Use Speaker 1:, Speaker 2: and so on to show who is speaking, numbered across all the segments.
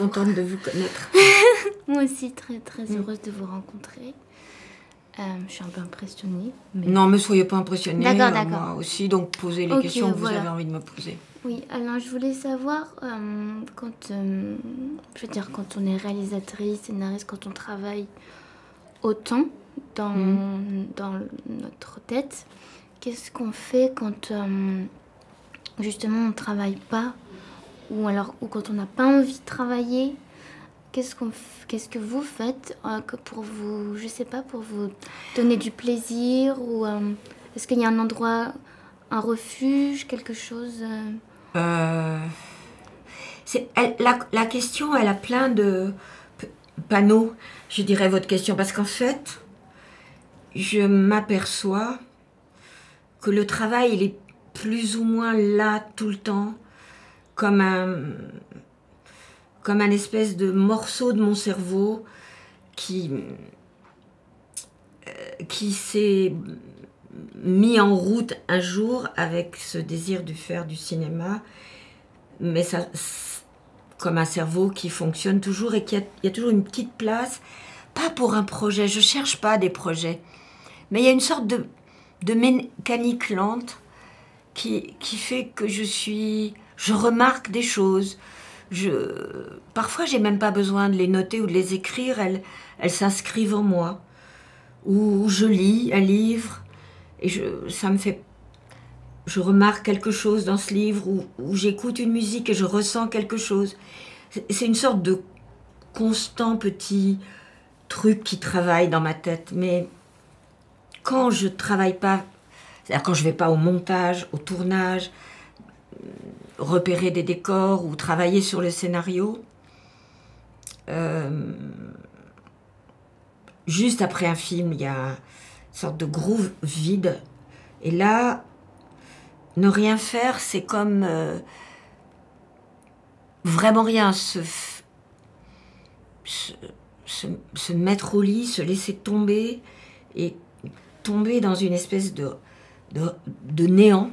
Speaker 1: contente de vous connaître.
Speaker 2: Moi aussi, très très heureuse de vous rencontrer. Je suis un peu impressionnée. Mais...
Speaker 1: Non, mais soyez pas impressionnée.
Speaker 2: D'accord, d'accord.
Speaker 1: Moi aussi, donc posez les questions que vous avez envie de me poser.
Speaker 2: Oui, alors je voulais savoir, quand on est réalisatrice, scénariste, quand on travaille autant dans notre tête, qu'est-ce qu'on fait quand justement on ne travaille pas ou quand on n'a pas envie de travailler? Qu'est-ce que vous faites pour vous, je sais pas, pour vous donner du plaisir ou est-ce qu'il y a un endroit, un refuge, quelque chose
Speaker 1: La question, elle a plein de panneaux, je dirais, votre question, parce qu'en fait, je m'aperçois que le travail, il est plus ou moins là tout le temps, comme un espèce de morceau de mon cerveau qui s'est mis en route un jour avec ce désir de faire du cinéma, mais ça, comme un cerveau qui fonctionne toujours et qu'il y a toujours une petite place, pas pour un projet, je cherche pas des projets, mais il y a une sorte de mécanique lente qui fait que je remarque des choses. Parfois, j'ai même pas besoin de les noter ou de les écrire, elles s'inscrivent en moi. Ou je lis un livre et je remarque quelque chose dans ce livre, ou j'écoute une musique et je ressens quelque chose. C'est une sorte de constant petit truc qui travaille dans ma tête. Mais quand je travaille pas, c'est-à-dire quand je vais pas au montage, au tournage, repérer des décors ou travailler sur le scénario, juste après un film, il y a une sorte de groove vide. Et là, ne rien faire, c'est comme vraiment rien, se mettre au lit, se laisser tomber et tomber dans une espèce de néant,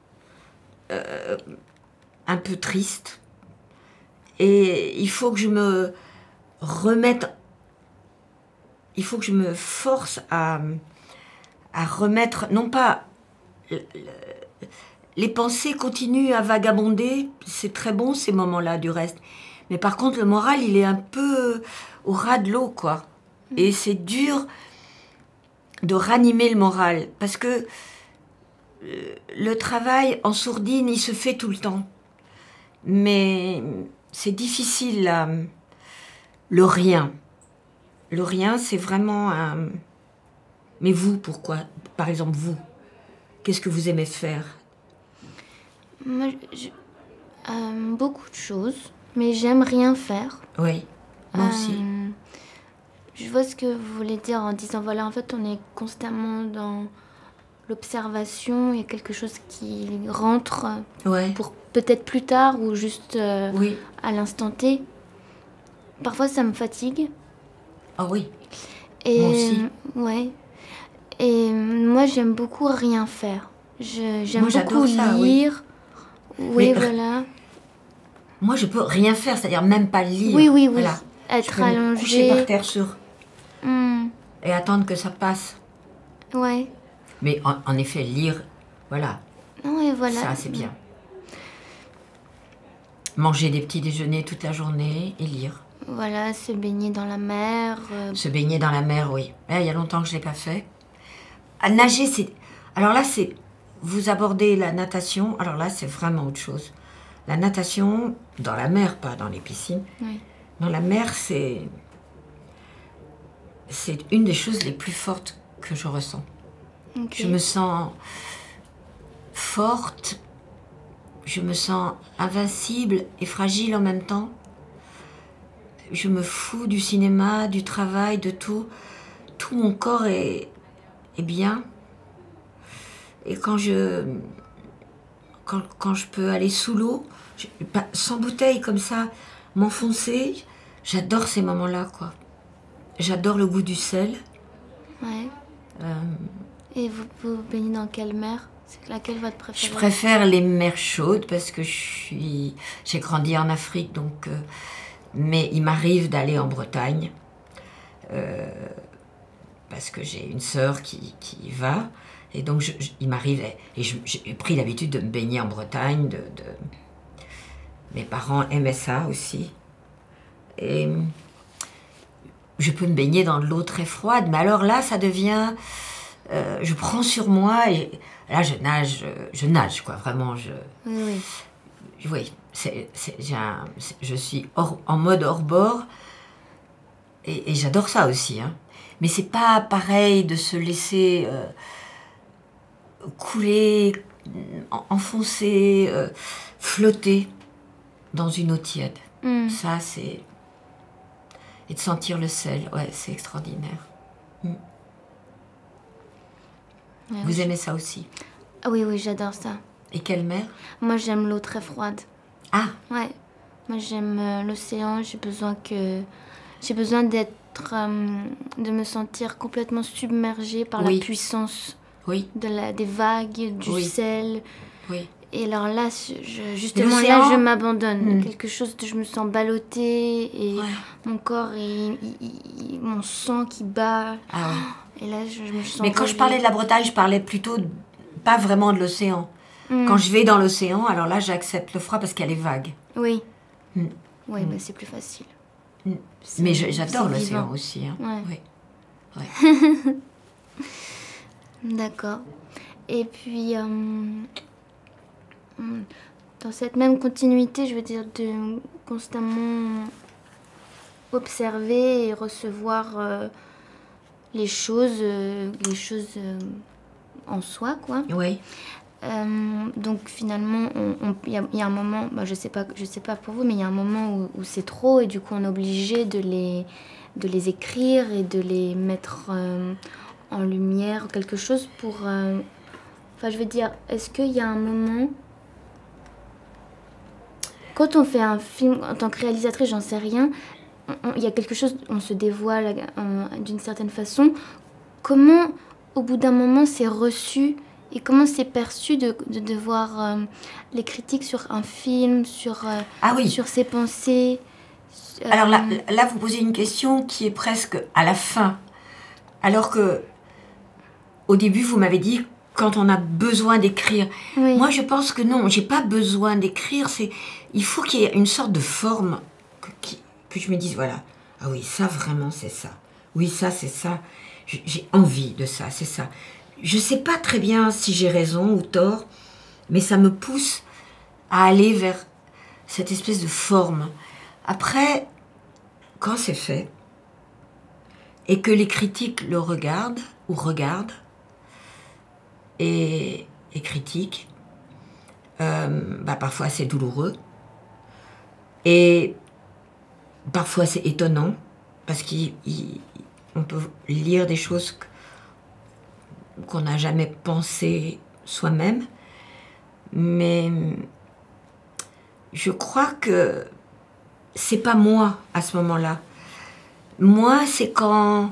Speaker 1: un peu triste. Et il faut que je me remette, il faut que je me force à remettre, non pas... Les pensées continuent à vagabonder, c'est très bon ces moments-là du reste. Mais par contre, le moral, il est un peu au ras de l'eau, quoi. Et c'est dur de ranimer le moral, parce que le travail en sourdine, il se fait tout le temps. Mais c'est difficile, le rien. Le rien, c'est vraiment un... Mais vous, pourquoi? Par exemple, vous, qu'est-ce que vous aimez faire?
Speaker 2: Moi, beaucoup de choses, mais j'aime rien faire.
Speaker 1: Oui, moi aussi.
Speaker 2: Je vois ce que vous voulez dire en disant, voilà, en fait, on est constamment dans l'observation, il y a quelque chose qui rentre pour peut-être plus tard ou juste à l'instant T. Parfois, ça me fatigue.
Speaker 1: Ah oui,
Speaker 2: et,
Speaker 1: moi aussi.
Speaker 2: Ouais. Et moi, j'aime beaucoup rien faire. J'aime beaucoup lire. Oui, voilà.
Speaker 1: Moi, je peux rien faire, c'est-à-dire même pas lire.
Speaker 2: Oui.
Speaker 1: Voilà.
Speaker 2: Être
Speaker 1: je peux me coucher par terre et attendre que ça passe.
Speaker 2: Ouais.
Speaker 1: Mais en effet, lire, voilà.
Speaker 2: Oui, voilà.
Speaker 1: Ça, c'est bien. Manger des petits déjeuners toute la journée et lire.
Speaker 2: Voilà, se baigner dans la mer.
Speaker 1: Se baigner dans la mer, oui. Il y a longtemps que je ne l'ai pas fait. À nager, c'est... Alors là, c'est... Vous abordez la natation, alors là, c'est vraiment autre chose. La natation, dans la mer, pas dans les piscines.
Speaker 2: Oui.
Speaker 1: Dans la mer, c'est une des choses les plus fortes que je ressens.
Speaker 2: Okay.
Speaker 1: Je me sens forte, je me sens invincible et fragile en même temps. Je me fous du cinéma, du travail, de tout. Tout mon corps est bien. Et quand je peux aller sous l'eau, sans bouteille comme ça, m'enfoncer, j'adore ces moments-là, quoi. J'adore le goût du sel.
Speaker 2: Ouais. Et vous baignez dans quelle mer? C'est laquelle votre préférée?
Speaker 1: Je préfère les mers chaudes parce que j'ai grandi en Afrique, donc Mais il m'arrive d'aller en Bretagne, parce que j'ai une sœur qui y va. Et donc, il m'arrive, et j'ai pris l'habitude de me baigner en Bretagne. Mes parents aimaient ça aussi. Et je peux me baigner dans de l'eau très froide, mais alors là, ça devient... je prends sur moi, et là, je nage, quoi, vraiment.
Speaker 2: Oui.
Speaker 1: Oui, je suis en mode hors bord, et j'adore ça aussi. Hein. Mais c'est pas pareil de se laisser couler, enfoncer, flotter dans une eau tiède. Ça, c'est... Et de sentir le sel, ouais, c'est extraordinaire. Ouais, vous aimez ça aussi?
Speaker 2: Ah oui, j'adore ça.
Speaker 1: Et quelle mer?
Speaker 2: Moi, j'aime l'eau très froide.
Speaker 1: Ah!
Speaker 2: Ouais. Moi, j'aime l'océan. J'ai besoin d'être... de me sentir complètement submergée par la puissance des vagues, du sel.
Speaker 1: Oui.
Speaker 2: Et alors là, justement, là, je m'abandonne. Quelque chose je me sens ballottée et mon corps et mon sang qui bat.
Speaker 1: Ah oui.
Speaker 2: Et là, je me sens...
Speaker 1: Mais quand je parlais de la Bretagne, je parlais plutôt pas vraiment de l'océan. Quand je vais dans l'océan, alors là, j'accepte le froid parce qu'elle est vague.
Speaker 2: Oui. Oui, bah, c'est plus facile.
Speaker 1: Mais j'adore l'océan aussi. Hein.
Speaker 2: Ouais.
Speaker 1: Oui.
Speaker 2: D'accord. Et puis... dans cette même continuité, je veux dire, de constamment observer et recevoir les choses en soi, quoi.
Speaker 1: Oui.
Speaker 2: Donc finalement, il y a un moment, je sais pas pour vous, mais il y a un moment où c'est trop et du coup on est obligé de les écrire et de les mettre en lumière ou quelque chose pour... Enfin, je veux dire, est-ce qu'il y a un moment... Quand on fait un film, en tant que réalisatrice, j'en sais rien, il y a quelque chose, on se dévoile d'une certaine façon. Comment, au bout d'un moment, c'est reçu et comment c'est perçu de voir les critiques sur un film, sur ses pensées
Speaker 1: Alors là, vous posez une question qui est presque à la fin. Alors que, au début, vous m'avez dit... quand on a besoin d'écrire.
Speaker 2: Oui.
Speaker 1: Moi, je pense que non, j'ai pas besoin d'écrire. Il faut qu'il y ait une sorte de forme que je me dise, voilà, ah oui, ça vraiment, c'est ça. Oui, ça, c'est ça. J'ai envie de ça, c'est ça. Je sais pas très bien si j'ai raison ou tort, mais ça me pousse à aller vers cette espèce de forme. Après, quand c'est fait, et que les critiques le regardent, et critiques, parfois c'est douloureux et parfois c'est étonnant parce qu'on peut lire des choses qu'on n'a jamais pensé soi-même, mais je crois que c'est pas moi à ce moment-là. Moi, c'est quand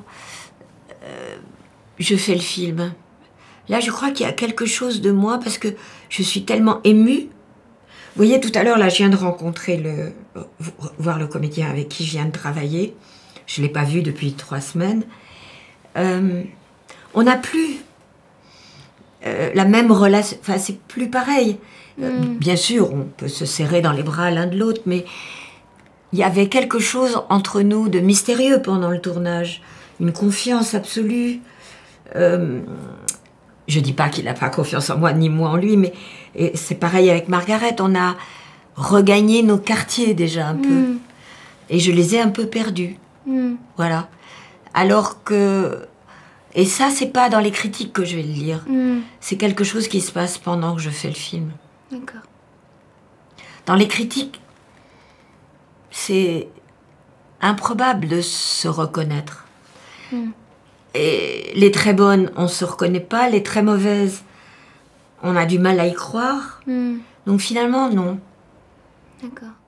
Speaker 1: je fais le film. Là, je crois qu'il y a quelque chose de moi parce que je suis tellement émue. Vous voyez, tout à l'heure, là, je viens de rencontrer voir le comédien avec qui je viens de travailler. Je ne l'ai pas vu depuis 3 semaines. On n'a plus la même relation. Enfin, c'est plus pareil. Bien sûr, on peut se serrer dans les bras l'un de l'autre, mais il y avait quelque chose entre nous de mystérieux pendant le tournage. Une confiance absolue. Je dis pas qu'il n'a pas confiance en moi, ni moi en lui, mais c'est pareil avec Margaret. On a regagné nos quartiers déjà un peu. Et je les ai un peu perdus. Voilà. Alors que... Et ça, c'est pas dans les critiques que je vais le lire. C'est quelque chose qui se passe pendant que je fais le film.
Speaker 2: D'accord.
Speaker 1: Dans les critiques, c'est improbable de se reconnaître. Et les très bonnes, on ne se reconnaît pas. Les très mauvaises, on a du mal à y croire. Donc finalement, non.
Speaker 2: D'accord.